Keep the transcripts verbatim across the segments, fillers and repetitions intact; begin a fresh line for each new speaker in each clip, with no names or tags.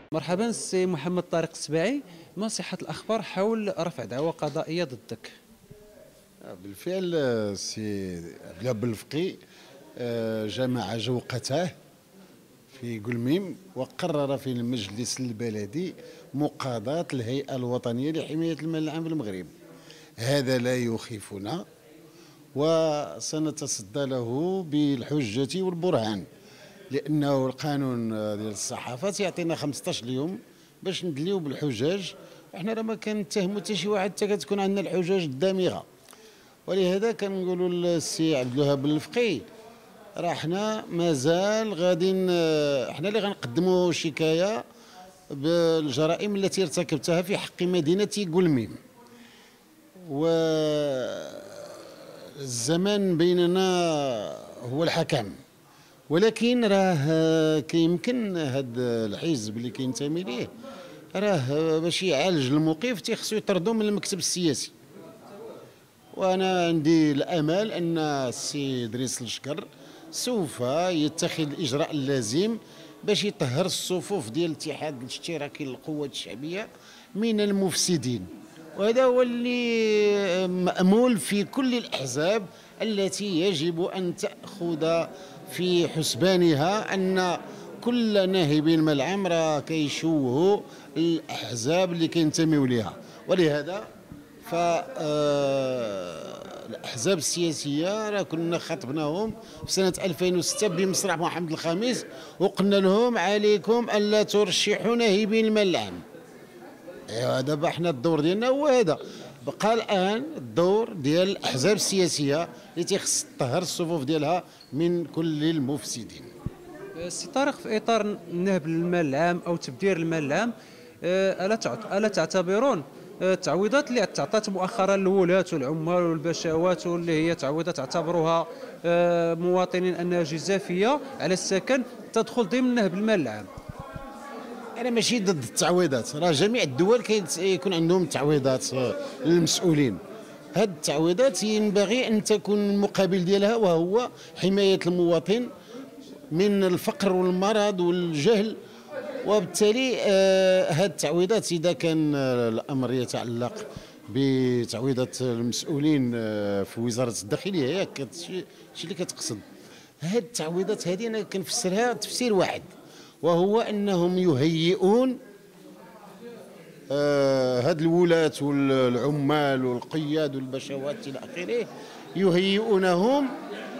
مرحبا سي محمد طارق السباعي، ما صحة الأخبار حول رفع دعوى قضائية ضدك؟
بالفعل سي عبد الوهاب الفقي جمع جوقته في قلميم وقرر في المجلس البلدي مقاضاة الهيئة الوطنية لحماية المال العام في المغرب. هذا لا يخيفنا وسنتصدى له بالحجة والبرهان، لأنه القانون ديال الصحافة يعطينا خمسطاش يوم باش ندليو بالحجاج. احنا راه ما كنتهموا حتى شي واحد حتى كتكون عندنا الحجاج الدامغه. ولهذا كنقولوا للسي عبد الوهاب الفقي راه حنا مازال غادي، حنا اللي غنقدموا شكايه بالجرائم التي ارتكبتها في حق مدينه قلميم، والزمان بيننا هو الحكم. ولكن راه كيمكن هذا الحزب اللي كينتمي ليه راه باش يعالج الموقف تيخصو يطردو من المكتب السياسي. وانا عندي الامل ان السي ادريس الشكر سوف يتخذ الاجراء اللازم باش يطهر الصفوف ديال الاتحاد الاشتراكي للقوات الشعبيه من المفسدين، وهذا هو اللي مأمول في كل الاحزاب التي يجب ان تاخذ في حسبانها ان كل ناهبين المال العام راه كيشوهوا الاحزاب اللي كينتميو ليها. ولهذا فالاحزاب السياسيه راه كنا خاطبناهم في سنه ألفين وستة بمسرح محمد الخامس وقلنا لهم عليكم الا ترشحوا ناهبين المال العام. ايوا دابا حنا الدور ديالنا هو هذا. بقى الان الدور ديال الاحزاب السياسيه اللي تيخص تطهر الصفوف ديالها من كل المفسدين.
سي طارق، في اطار نهب المال العام او تبذير المال العام، الا الا تعتبرون التعويضات اللي تعطات مؤخرا للولاة والعمال والبشوات واللي هي تعويضات تعتبروها مواطنين انها جزافيه على السكن تدخل ضمن نهب المال العام؟
انا ماشي ضد التعويضات، راه جميع الدول كيكون عندهم تعويضات للمسؤولين. هاد التعويضات ينبغي ان تكون المقابل ديالها وهو حمايه المواطن من الفقر والمرض والجهل. وبالتالي آه هاد التعويضات اذا كان الامر يتعلق بتعويضات المسؤولين آه في وزاره الداخليه، هي شي اللي كتقصد. هاد التعويضات هذه انا كنفسرها تفسير واحد، وهو انهم يهيئون آه هاد الولاة والعمال والقياد والبشوات الى اخره، يهيئونهم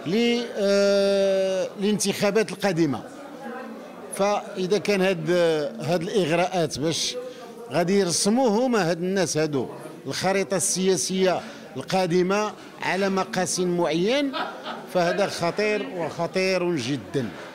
للانتخابات القادمه. فاذا كان هاد هاد الاغراءات باش غادي يرسموا هما هاد الناس هادو الخريطه السياسيه القادمه على مقاس معين، فهذا خطير وخطير جدا.